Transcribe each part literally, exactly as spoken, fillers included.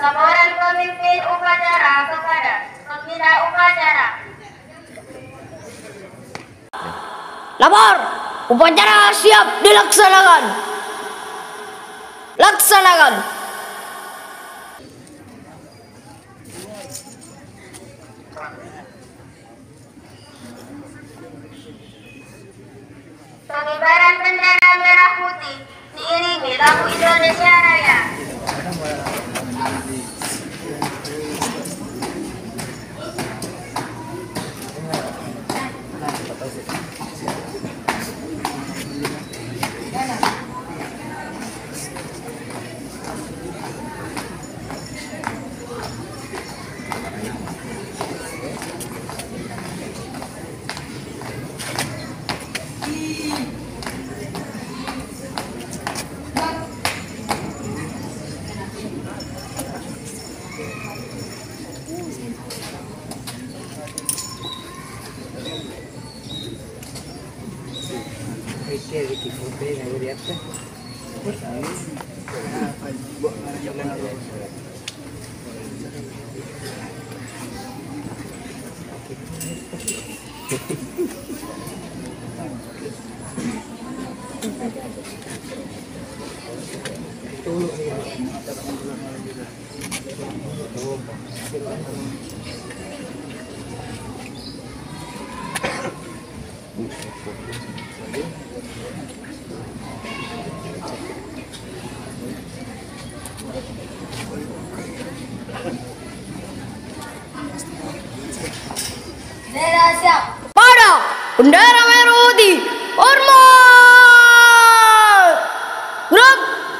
Laporan pemimpin upacara kepada pembina upacara. Lapor, upacara siap dilaksanakan. Laksanakan. Pengibaran bendera merah putih diiringi lagu Indonesia Raya. Bendera siap. Pada bendera merah putih. Hormat. Gerak.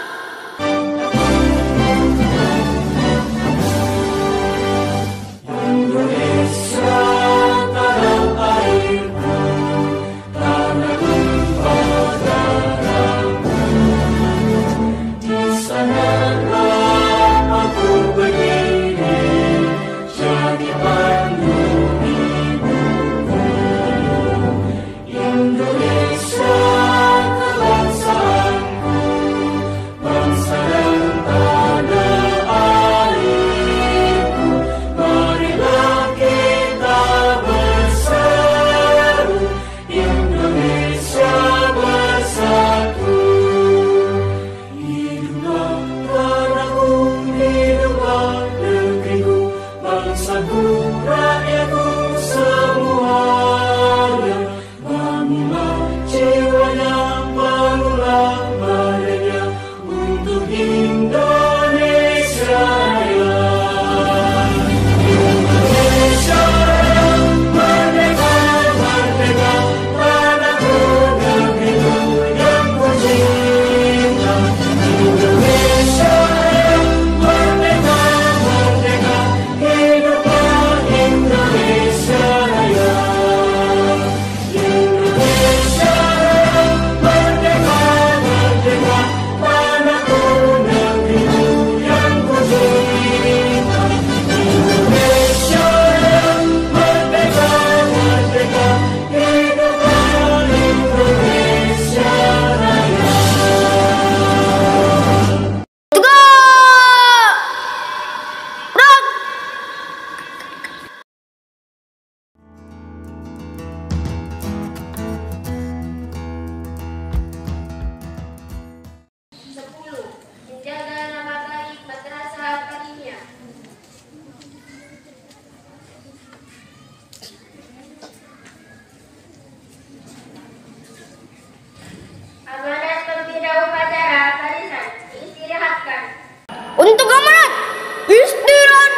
Untuk amanat istirahat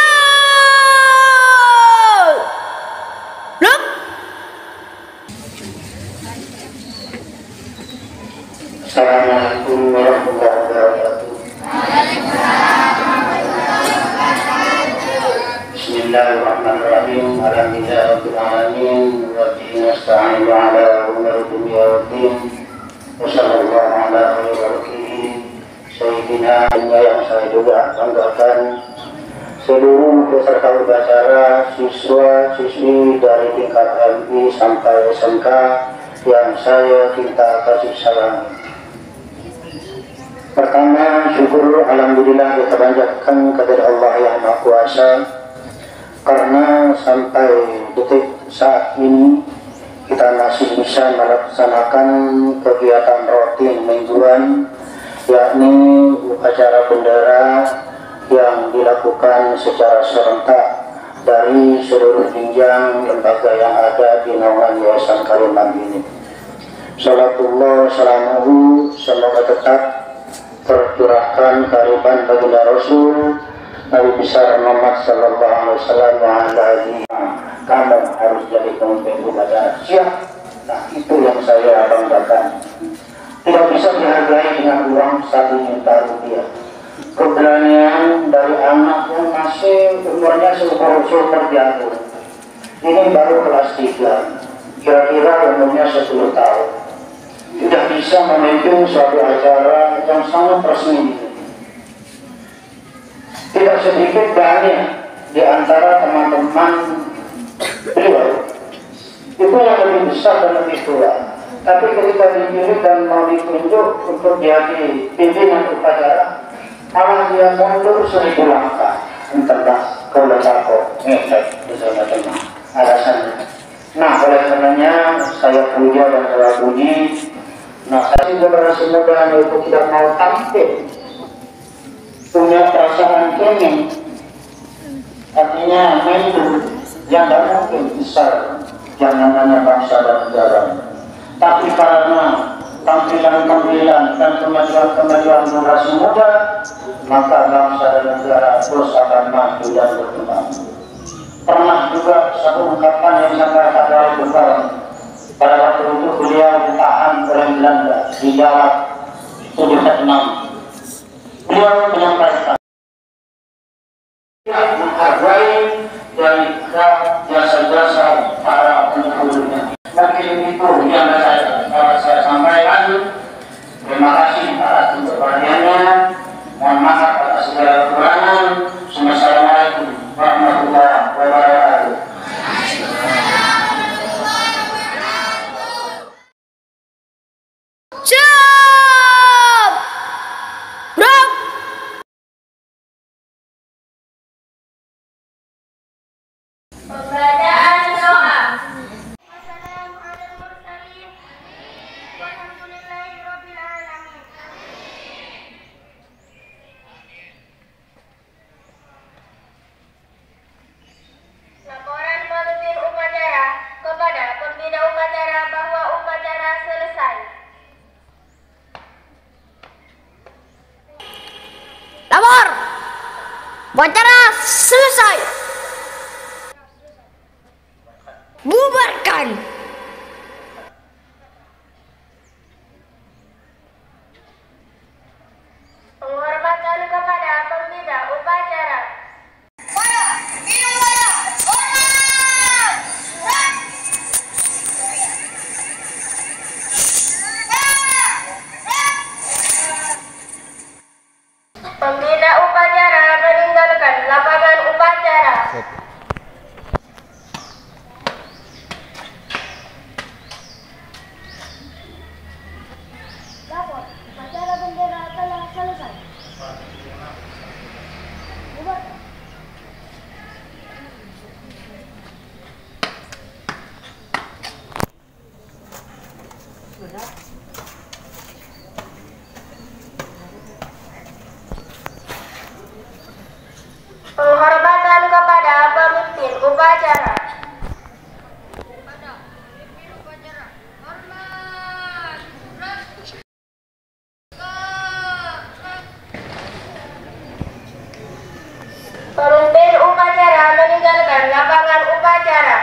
dimulai. Lep. Assalamualaikum warahmatullahi wabarakatuh. Bismillahirrahmanirrahim. Alhamdulillahirabbil alamin wa bihi nasta'inu ala umuri dunya waddin. Wa sallallahu ala khairil Sayyidina yang saya juga banggakan seluruh peserta upacara, siswa siswi dari tingkat M I sampai S M K yang saya cinta kasih sayang. Pertama, syukur syukur alhamdulillah kita panjatkan kepada Allah yang Maha Kuasa, karena sampai detik saat ini kita masih bisa melaksanakan kegiatan rutin mingguan, yakni upacara bendera yang dilakukan secara serentak dari seluruh jenjang lembaga yang ada di naungan Yayasan Kariman ini. Salatullah salamuhu semoga tetap tercurahkan kehadiran baginda Rasul Nabi besar Muhammad sallallahu alaihi wasallam wa ala alihi. Kamu harus jadi pemimpin upacara. Siap. Nah, itu yang saya banggakan. Tidak bisa dihargai dengan uang satu juta rupiah. Keberanian dari anak yang masih umurnya seumur-umur jagung. Ini baru kelas tiga. Kira-kira umurnya sepuluh tahun. Sudah bisa memimpin suatu acara yang sangat resmi. Tidak sedikit banyak di antara teman-teman beliau itu yang lebih besar dan lebih tua. Tapi ketika dipilih dan mau ditunjuk untuk jadi pimpinan upacara, malah dia mundur seribu langkah. Entah kalau takut, ngefek, bersama teman. Alasannya. Nah, oleh karenanya saya puja dan saya puji. Nah, saya generasi muda itu tidak mau tampil, punya perasaan kenging, artinya mendu yang tidak mungkin besar jangannya bangsa dan negara. Tapi karena tampilan-tampilan dan kemajuan-kemajuan generasi muda, maka bangsa dan negara terus akan maju dan berkembang. Pernah juga satu ungkapan yang sangat ada di pada waktu itu beliau ditahan oleh Belanda di Jawa tujuh enam. Beliau menyampaikan menghargai dan jasa-jasa para pendahulunya. Mungkin itu yang saya, saya sampaikan. Terima kasih atas untuk perhatiannya. Mohon maaf atas segala kekurangan. Assalamualaikum warahmatullahi wabarakatuh. Siap. Gerak. Pembacaan doa. Wassalamu ala mursalin. Walhamdulillahi rabbil alamin. Laporan pemimpin upacara kepada pembina upacara bahwa upacara selesai. Lapor. Upacara selesai. Bubarkan. Penghormatan kepada pembina upacara. Pembina upacara meninggalkan lapangan upacara. Lapor. Upacara bendera telah selesai. Bubarkan. Penghormatan kepada pemimpin upacara. Pemimpin upacara meninggalkan lapangan upacara.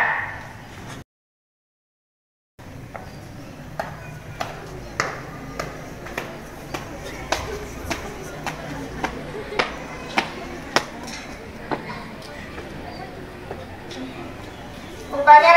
Upacara